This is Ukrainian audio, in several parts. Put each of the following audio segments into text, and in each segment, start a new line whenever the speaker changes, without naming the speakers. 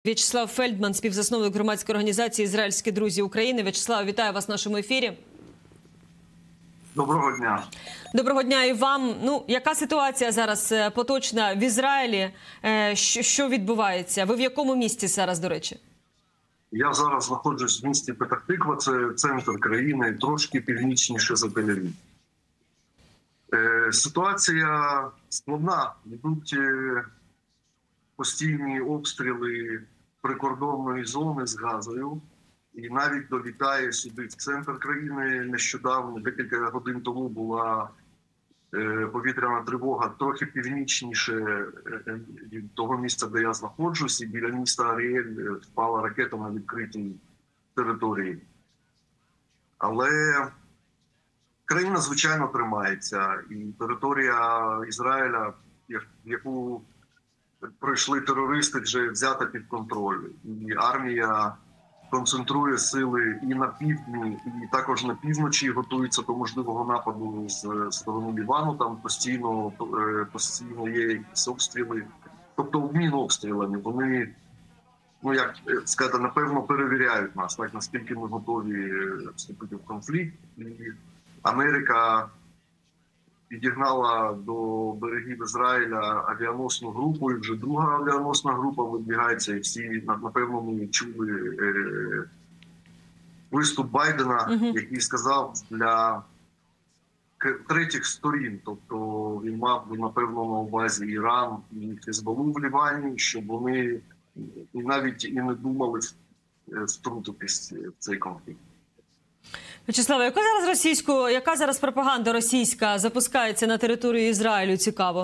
В'ячеслав Фельдман, співзасновник громадської організації «Ізраїльські друзі України». В'ячеслав, вітаю вас в нашому ефірі.
Доброго дня.
Доброго дня і вам. Яка ситуація зараз поточна в Ізраїлі? Що відбувається? Ви в якому місті зараз, до речі?
Я зараз знаходжусь в місті Петах-Тиква, це центр країни, трошки північніше за Тель-Авів. Ситуація складна. Йдуть постійні обстріли прикордонної зони з Газою. І навіть долітає сюди в центр країни. Нещодавно, декілька годин тому, була повітряна тривога трохи північніше від того місця, де я знаходжусь. І біля міста Аріель впала ракета на відкритій території. Але країна, звичайно, тримається. І територія Ізраїля, яку пройшли терористи, вже взята під контроль. І армія концентрує сили і на півдні, і також на півночі, готується до можливого нападу з сторони Лівану. Там постійно є якісь обстріли, тобто обмін обстрілами. Вони, як сказати, напевно, перевіряють нас, так, наскільки ми готові вступити в конфлікт. І Америка підігнала до берегів Ізраїля авіаносну групу, і вже друга авіаносна група видвігається. І всі, напевно, ми чули виступ Байдена, який сказав для третіх сторін. Тобто він мав, напевно, на увазі Іран і Хезболу в Лівані, щоб вони навіть і не думали втрутитись в цей конфлікт.
В'ячеславе, яка зараз пропаганда російська запускається на територію Ізраїлю? Цікаво.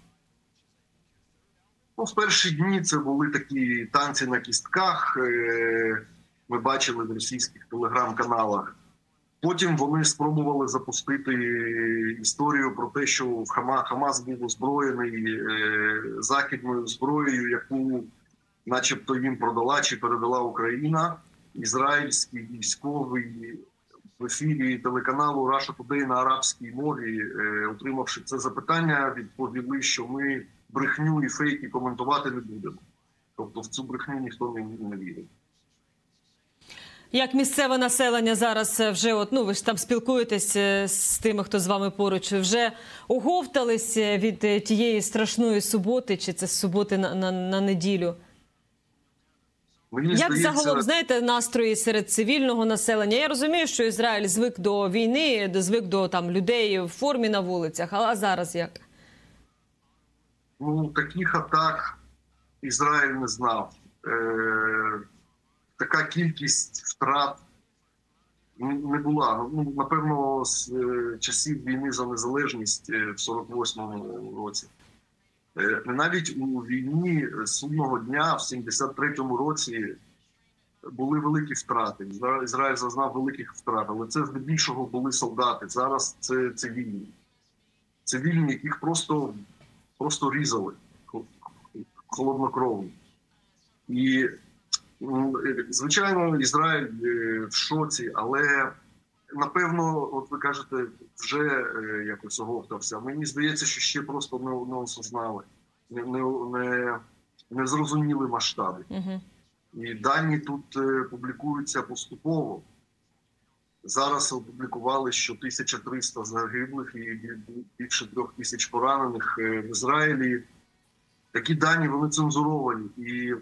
В перші дні це були такі танці на кістках. Ми бачили в російських телеграм-каналах. Потім вони спробували запустити історію про те, що Хамас був озброєний західною зброєю, яку начебто їм продала чи передала Україна. Ізраїльський військовий в ефірі телеканалу Russia Today на арабській мові, отримавши це запитання, відповіли, що ми брехню і фейки коментувати не будемо. Тобто в цю брехню ніхто не вірить.
Як місцеве населення зараз вже, ви ж там спілкуєтесь з тими, хто з вами поруч, вже оговтались від тієї страшної суботи, чи це з суботи на неділю? Як загалом, знаєте, настрої серед цивільного населення? Я розумію, що Ізраїль звик до війни, звик до людей в формі на вулицях, а зараз як?
Таких атак Ізраїль не знав. Така кількість втрат не була. Напевно, з часів війни за незалежність в 48-му році. Навіть у війні Судного дня в 73-му році були великі втрати. Ізраїль зазнав великих втрат, але це здебільшого були солдати. Зараз це цивільні. Цивільні, яких просто різали холоднокровно. І, звичайно, Ізраїль в шоці, але, напевно, от ви кажете, вже якось оговтався. Мені здається, що ще просто не осознали, не зрозуміли масштаби. І дані тут публікуються поступово. Зараз опублікували, що 1300 загиблих і більше 3000 поранених в Ізраїлі. Такі дані, вони цензуровані і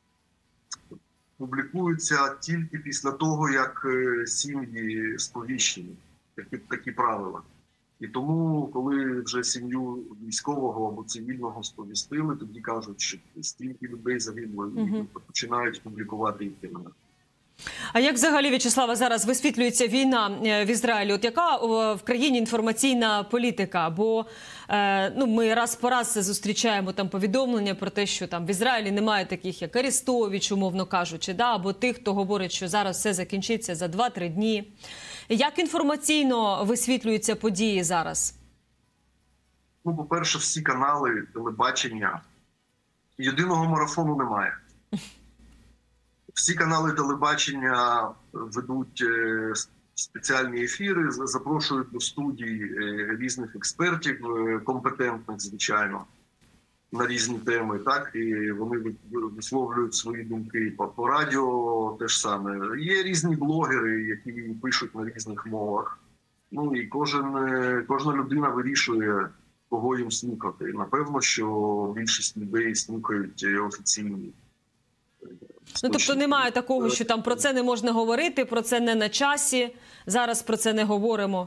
публікуються тільки після того, як сім'ї сповіщені. Такі правила. І тому, коли вже сім'ю військового або цивільного сповістили, тоді кажуть, що стільки людей загибло, і починають публікувати їх імена.
А як взагалі, В'ячеслава, зараз висвітлюється війна в Ізраїлі? Яка в країні інформаційна політика? Бо ми раз по раз зустрічаємо повідомлення про те, що в Ізраїлі немає таких, як Арестович, умовно кажучи, або тих, хто говорить, що зараз все закінчиться за 2-3 дні. Як інформаційно висвітлюються події зараз?
По-перше, всі канали телебачення. Єдиного марафону немає. Всі канали телебачення ведуть спеціальні ефіри, запрошують до студій різних експертів, компетентних, звичайно. на різні теми, так, і вони висловлюють свої думки. По радіо теж саме. Є різні блогери, які пишуть на різних мовах. Ну і кожна людина вирішує, кого їм слухати. Напевно, що більшість людей слухають офіційні.
Ну, тобто немає такого, що там про це не можна говорити, про це не на часі, зараз про це не говоримо?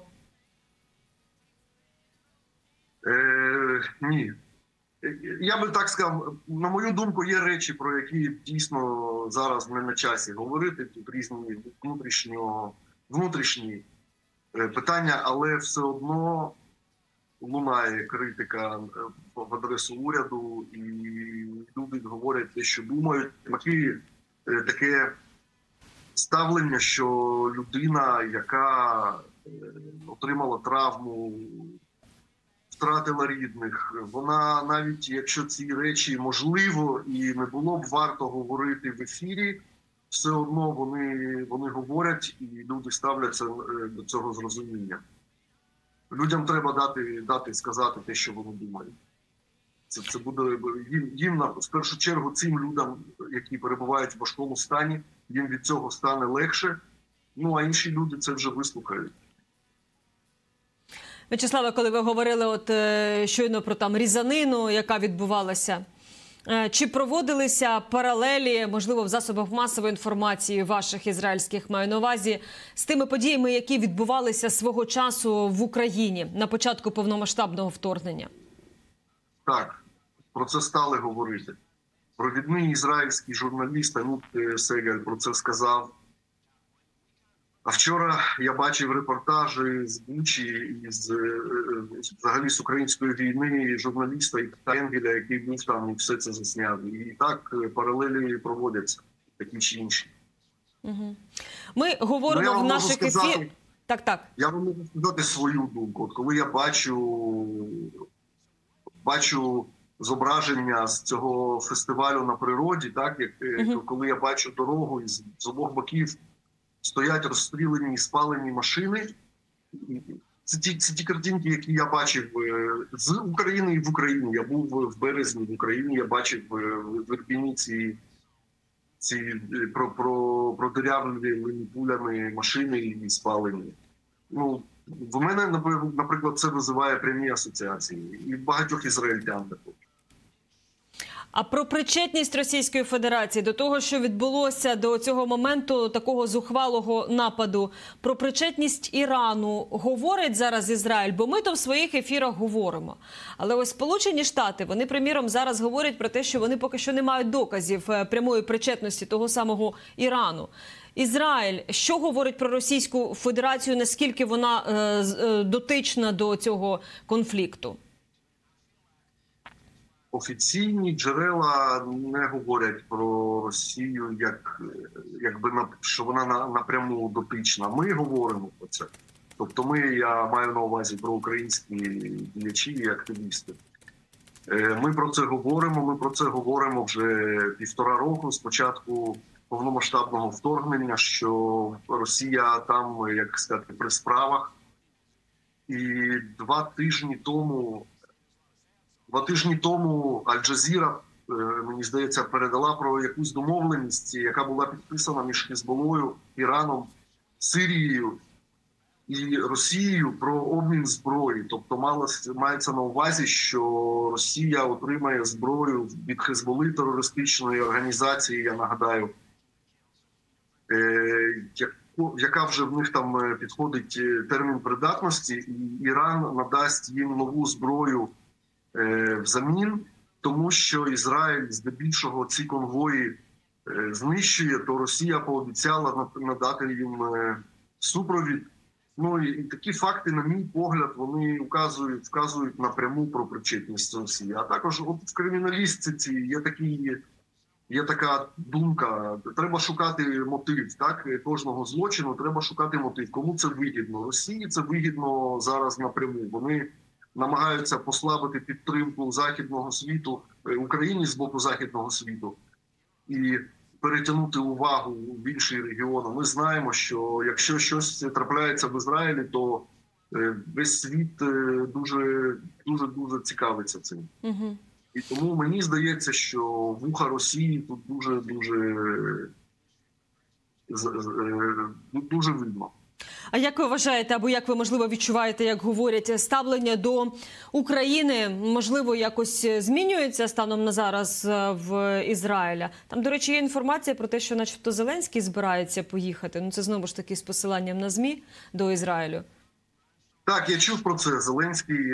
Ні. Я би так сказав, на мою думку, є речі, про які дійсно зараз не на часі говорити. Тут різні внутрішні питання, але все одно лунає критика в адресу уряду, і люди говорять те, що думають. Таке ставлення, що людина, яка отримала травму, втратила рідних, вона, навіть якщо ці речі можливо і не було б варто говорити в ефірі, все одно вони говорять, і люди ставляться до цього з розумінням. Людям треба дати сказати те, що вони думають. Це буде їм, в першу чергу, цим людям, які перебувають в важкому стані, їм від цього стане легше. Ну, а інші люди це вже вислухають.
В'ячеславе, коли ви говорили щойно про там різанину, яка відбувалася, чи проводилися паралелі, можливо, в засобах масової інформації ваших ізраїльських, маю на увазі, з тими подіями, які відбувалися свого часу в Україні на початку повномасштабного вторгнення?
Так, про це стали говорити. Провідний ізраїльський журналіст Анут Сегаль про це сказав. А вчора я бачив репортажі з Бучі, взагалі з української війни, журналіста Енгеля, який був там і все це засняв. І так паралелі проводяться, такі чи інші.
Угу. Ми говоримо в наших ефірах... Так.
Я вам можу сказати свою думку. От коли я бачу зображення з цього фестивалю на природі, так, коли я бачу дорогу і з обох боків стоять розстріляні і спалені машини. Це ті картинки, які я бачив з України і в Україні. Я був в березні в Україні, я бачив в Ірпіні ці продирявлені пулями машини і спалені. Ну, в мене, наприклад, це визиває прямі асоціації. І багатьох ізраїльтян також.
А про причетність Російської Федерації до того, що відбулося до цього моменту такого зухвалого нападу, про причетність Ірану говорить зараз Ізраїль? Бо ми то в своїх ефірах говоримо. Але ось Сполучені Штати, вони, приміром, зараз говорять про те, що вони поки що не мають доказів прямої причетності того самого Ірану. Ізраїль, що говорить про Російську Федерацію, наскільки вона дотична до цього конфлікту?
Офіційні джерела не говорять про Росію, що вона напряму дотична. Ми говоримо про це. Тобто я маю на увазі про українські діячі і активісти. Ми про це говоримо вже 1,5 року з початку повномасштабного вторгнення, що Росія там, як сказати, при справах. І 2 тижні тому Аль-Джазіра, мені здається, передала про якусь домовленість, яка була підписана між Хезболлою, Іраном, Сирією і Росією про обмін зброї. Тобто мається на увазі, що Росія отримає зброю від Хезболли, терористичної організації, я нагадаю, яка вже в них там підходить термін придатності, і Іран надасть їм нову зброю взамін, тому що Ізраїль здебільшого ці конвої знищує, то Росія пообіцяла надати їм супровід. Ну і такі факти, на мій погляд, вони вказують напряму про причетність Росії. А також в криміналістиці є така думка, треба шукати мотив, так, кожного злочину, треба шукати мотив. Кому це вигідно? Росії це вигідно зараз напряму. Вони намагаються послабити підтримку західного світу, Україні з боку західного світу і перетягнути увагу в інші регіони. Ми знаємо, що якщо щось трапляється в Ізраїлі, то весь світ дуже цікавиться цим.
Угу.
І тому мені здається, що вуха Росії тут дуже видно.
А як ви вважаєте, або як ви, можливо, відчуваєте, як говорять, ставлення до України, можливо, якось змінюється станом на зараз в Ізраїля? Там, до речі, є інформація про те, що начебто Зеленський збирається поїхати. Ну, це знову ж таки з посиланням на ЗМІ до Ізраїлю.
Так, я чув про це. Зеленський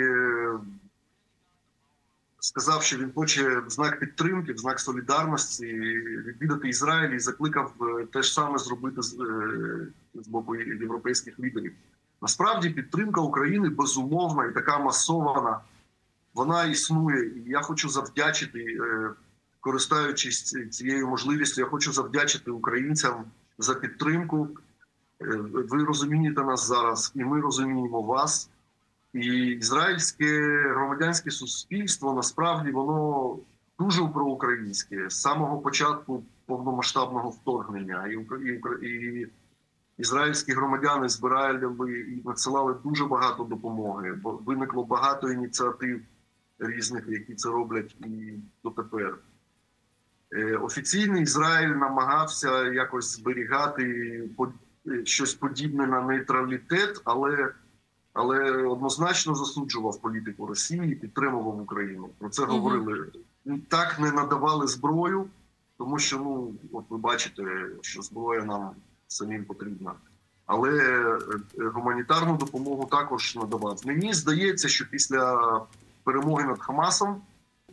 сказав, що він хоче в знак підтримки, в знак солідарності відвідати Ізраїль і закликав те ж саме зробити з боку європейських лідерів. Насправді підтримка України безумовна і така масована, вона існує. І я хочу завдячити, користуючись цією можливістю, я хочу завдячити українцям за підтримку. Ви розумієте нас зараз, і ми розуміємо вас. І ізраїльське громадянське суспільство, насправді, воно дуже проукраїнське. З самого початку повномасштабного вторгнення. І ізраїльські громадяни збирали і надсилали дуже багато допомоги. Бо виникло багато ініціатив різних, які це роблять і дотепер. Офіційний Ізраїль намагався якось зберігати щось подібне на нейтралітет, але однозначно засуджував політику Росії і підтримував Україну. Про це говорили. Так не надавали зброю, тому що, от ви бачите, що зброя нам самим потрібна. Але гуманітарну допомогу також надавав. Мені здається, що після перемоги над Хамасом,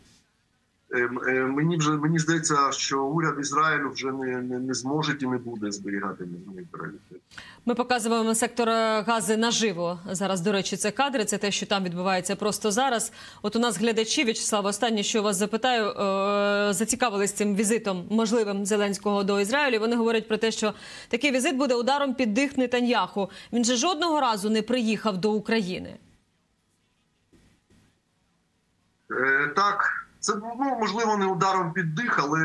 мені здається, що уряд Ізраїлю вже не зможе і не буде зберігати нейтралітет.
Ми показуємо сектор Гази наживо. Зараз, до речі, це кадри, це те, що там відбувається просто зараз. От у нас глядачі, В'ячеслав, останнє, що вас запитаю, зацікавились цим візитом можливим Зеленського до Ізраїлю. Вони говорять про те, що такий візит буде ударом під дих Нетаньяху. Він же жодного разу не приїхав до України.
Так. Це, можливо, не ударом під дих, але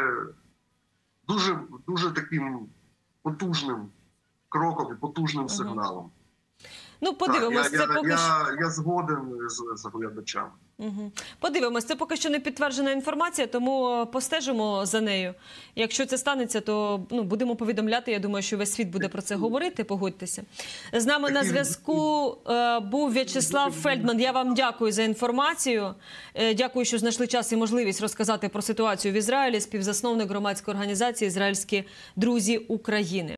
дуже таким потужним кроком і потужним сигналом.
Ну, подивимось.
Я згоден з глядачами.
Подивимось. Це поки що не підтверджена інформація, тому постежимо за нею. Якщо це станеться, то будемо повідомляти. Я думаю, що весь світ буде про це говорити, погодьтеся. З нами на зв'язку був В'ячеслав Фельдман. Я вам дякую за інформацію. Дякую, що знайшли час і можливість розказати про ситуацію в Ізраїлі. Співзасновник громадської організації «Ізраїльські друзі України».